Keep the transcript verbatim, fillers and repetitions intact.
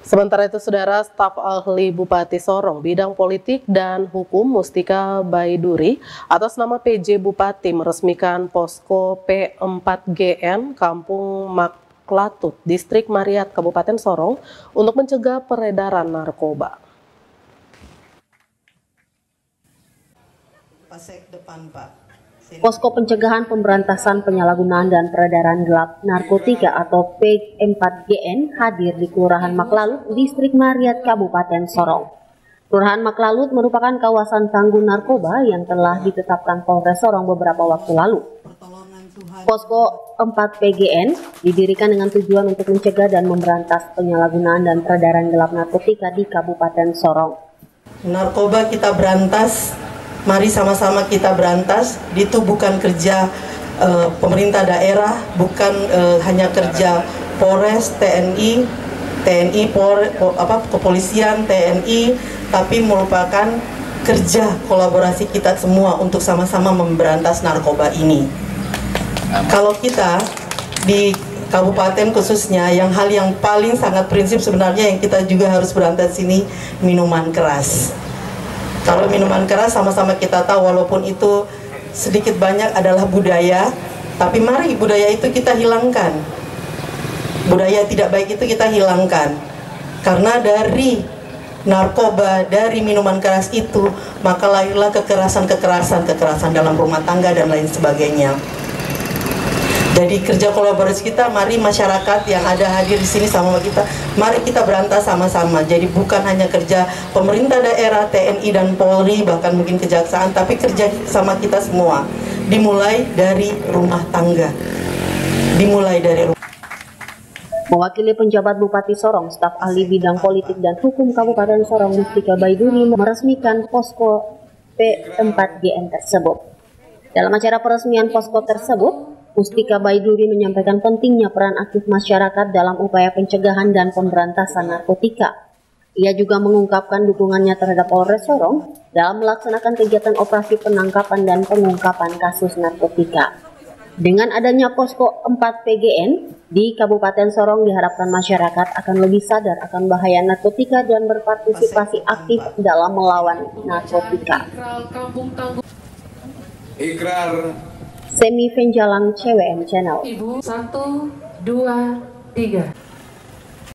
Sementara itu, Saudara, staf ahli Bupati Sorong bidang politik dan hukum Mustika Baiduri atas nama P J Bupati meresmikan posko P empat G N Kampung Maklatut, Distrik Mariat, Kabupaten Sorong untuk mencegah peredaran narkoba. Pasek depan, Pak. Posko Pencegahan Pemberantasan Penyalahgunaan dan Peredaran Gelap Narkotika atau P empat G N hadir di Kelurahan Maklalut, Distrik Mariat, Kabupaten Sorong. Kelurahan Maklalut merupakan kawasan tangguh narkoba yang telah ditetapkan Polres Sorong beberapa waktu lalu. Posko empat P G N didirikan dengan tujuan untuk mencegah dan memberantas penyalahgunaan dan peredaran gelap narkotika di Kabupaten Sorong. Narkoba kita berantas. Mari sama-sama kita berantas. Itu bukan kerja uh, pemerintah daerah, bukan uh, hanya kerja Polres, T N I, T N I, Por, apa, kepolisian, T N I, tapi merupakan kerja kolaborasi kita semua untuk sama-sama memberantas narkoba ini. Kalau kita di kabupaten khususnya, yang hal yang paling sangat prinsip sebenarnya yang kita juga harus berantas ini minuman keras. Kalau minuman keras sama-sama kita tahu walaupun itu sedikit banyak adalah budaya, tapi mari budaya itu kita hilangkan. Budaya tidak baik itu kita hilangkan. Karena dari narkoba, dari minuman keras itu, maka lahirlah kekerasan-kekerasan, kekerasan dalam rumah tangga dan lain sebagainya. Jadi kerja kolaborasi kita, mari masyarakat yang ada hadir di sini sama kita, mari kita berantas sama-sama. Jadi bukan hanya kerja pemerintah daerah, T N I dan Polri, bahkan mungkin kejaksaan, tapi kerja sama kita semua. Dimulai dari rumah tangga. Dimulai dari rumah. Mewakili penjabat Bupati Sorong, staf ahli bidang politik dan hukum Kabupaten Sorong Mustika Baiduri meresmikan posko P empat G N tersebut. Dalam acara peresmian posko tersebut, Mustika Baiduri menyampaikan pentingnya peran aktif masyarakat dalam upaya pencegahan dan pemberantasan narkotika. Ia juga mengungkapkan dukungannya terhadap Polres Sorong dalam melaksanakan kegiatan operasi penangkapan dan pengungkapan kasus narkotika. Dengan adanya posko empat P G N di Kabupaten Sorong, diharapkan masyarakat akan lebih sadar akan bahaya narkotika dan berpartisipasi aktif dalam melawan narkotika. Ikrar Semi Venjalang C W M Channel. Ibu, satu, dua, tiga.